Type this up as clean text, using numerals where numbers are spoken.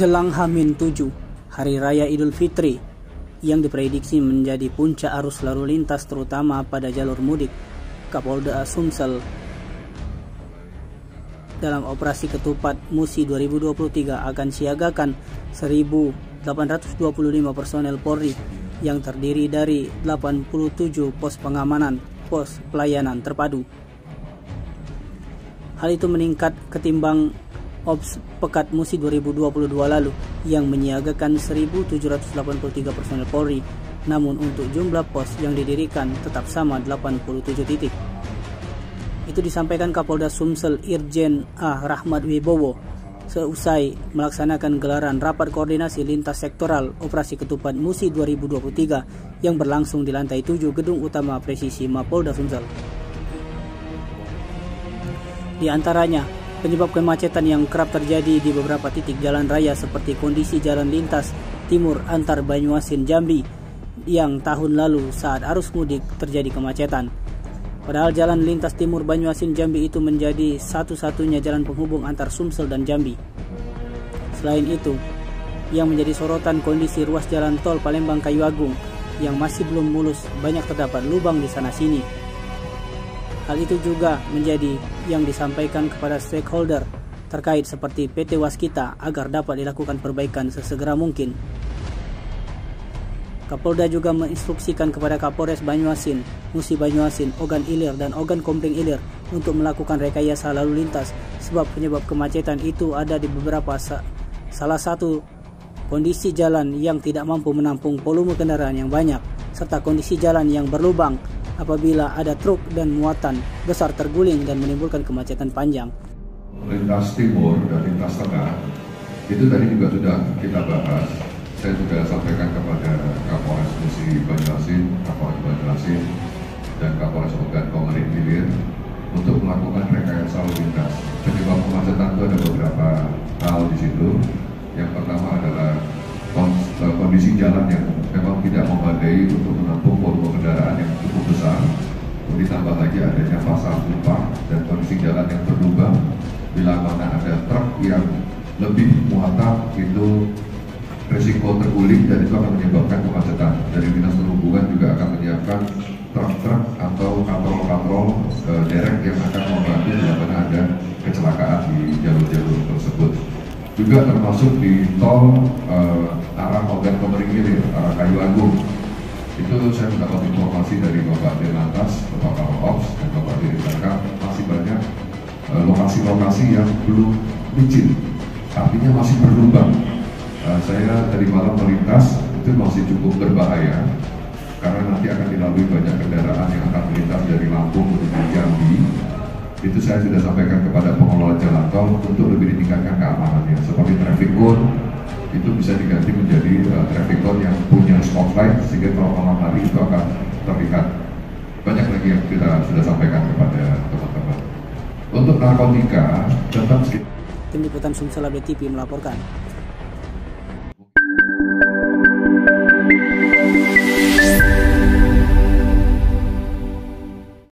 Jelang H-7, Hari Raya Idul Fitri, yang diprediksi menjadi puncak arus lalu lintas terutama pada jalur mudik, Kapolda Sumsel dalam operasi ketupat Musi 2023 akan siagakan 1.825 personel Polri yang terdiri dari 87 pos pengamanan, pos pelayanan terpadu. Hal itu meningkat ketimbang Ops Pekat Musi 2022 lalu yang menyiagakan 1.783 personel Polri, namun untuk jumlah pos yang didirikan tetap sama 87 titik. Itu disampaikan Kapolda Sumsel Irjen A. Rahmat Wibowo seusai melaksanakan gelaran rapat koordinasi lintas sektoral operasi ketupat Musi 2023 yang berlangsung di lantai 7 gedung utama presisi Mapolda Sumsel. Di antaranya, penyebab kemacetan yang kerap terjadi di beberapa titik jalan raya seperti kondisi jalan lintas timur antar Banyuasin Jambi yang tahun lalu saat arus mudik terjadi kemacetan. Padahal jalan lintas timur Banyuasin Jambi itu menjadi satu-satunya jalan penghubung antar Sumsel dan Jambi. Selain itu, yang menjadi sorotan kondisi ruas jalan tol Palembang Kayu Agung yang masih belum mulus, banyak terdapat lubang di sana-sini. Hal itu juga menjadi yang disampaikan kepada stakeholder terkait seperti PT Waskita agar dapat dilakukan perbaikan sesegera mungkin. Kapolda juga menginstruksikan kepada Kapolres Banyuasin, Musi Banyuasin, Ogan Ilir, dan Ogan Komering Ilir untuk melakukan rekayasa lalu lintas sebab penyebab kemacetan itu ada di beberapa salah satu kondisi jalan yang tidak mampu menampung volume kendaraan yang banyak serta kondisi jalan yang berlubang apabila ada truk dan muatan besar terguling dan menimbulkan kemacetan panjang. Lintas timur dan lintas tengah itu tadi juga sudah kita bahas. Saya juga sampaikan kepada Kapolres Musi Banyuasin, Kapolres Banyuasin, dan Kapolres Ogan Komering Ilir untuk melakukan rekayasa lalu lintas. Penyebab kemacetan itu ada beberapa hal di situ. Yang pertama adalah kondisi jalan yang memang tidak memadai untuk menampung volume kendaraan yang cukup besar. Ditambah lagi adanya pasar tumpah dan kondisi jalan yang berlubang. Bila mana ada truk yang lebih muatan itu risiko terguling dan itu akan menyebabkan kemacetan. Dari Dinas Perhubungan juga akan menyiapkan truk-truk atau katrol-katrol derek yang akan membantu bila mana ada kecelakaan di jalur-jalur tersebut. Juga termasuk di tol arah Ogan Komering Ilir, arah Kayu Agung. Itu saya mendapat informasi dari Bapak Dirlantas, Bapak Karops, dan Bapak Dirlantas masih banyak lokasi-lokasi yang belum licin, artinya masih berlubang. Saya tadi malam melintas itu masih cukup berbahaya karena nanti akan dilalui banyak kendaraan yang akan melintas dari Lampung menuju Jambi. Itu saya sudah sampaikan kepada pengelola jalan tol untuk lebih ditingkatkan keamanannya. Seperti traffic cone itu bisa diganti menjadi traffic cone yang punya spotlight sehingga kalau malam hari itu akan terlihat. Banyak lagi yang kita sudah sampaikan kepada teman-teman. Untuk narkotika tetap. Tim Liputan Sumsel Update TV melaporkan.